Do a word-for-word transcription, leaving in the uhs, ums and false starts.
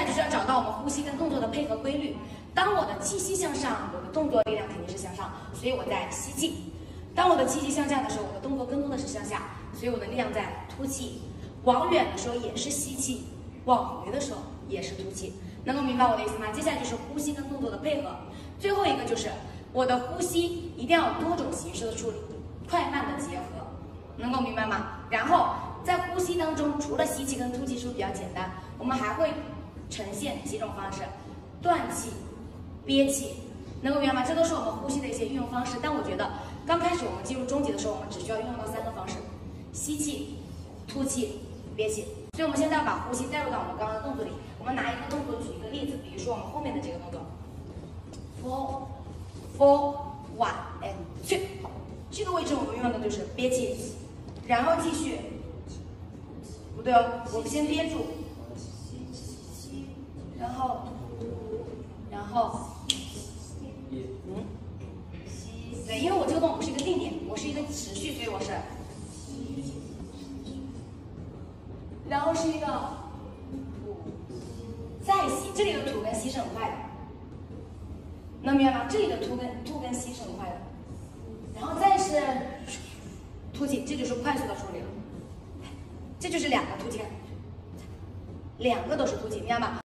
就是要找到我们呼吸跟动作的配合规律。当我的气息向上，我的动作力量肯定是向上，所以我在吸气。当我的气息向下的时候，我的动作更多的是向下，所以我的力量在吐气。往远的时候也是吸气，往回的时候也是吐气。能够明白我的意思吗？接下来就是呼吸跟动作的配合。最后一个就是我的呼吸一定要有多种形式的处理，快慢的结合，能够明白吗？然后在呼吸当中，除了吸气跟吐气是不是比较简单？我们还会呈现几种方式：断气、憋气，能够明白吗？这都是我们呼吸的一些运用方式。但我觉得刚开始我们进入中级的时候，我们只需要运用到三个方式：吸气、吐气、憋气。所以我们现在要把呼吸带入到我们刚刚的动作里。我们拿一个动作举一个例子，比如说我们后面的这个动作 ，four four one and two， 好，这个位置我们用的就是憋气，然后继续，不对哦，我们先憋住，然后，然后，嗯，对，因为我这个动作不是一个定点，我是一个持续，所以我是，然后是一个。再吸，这里的吐跟吸是很快的，能明白吗？这里的吐跟吐跟吸是很快的，然后再是吐气，这就是快速的处理了，这就是两个吐气，两个都是吐气，明白吗？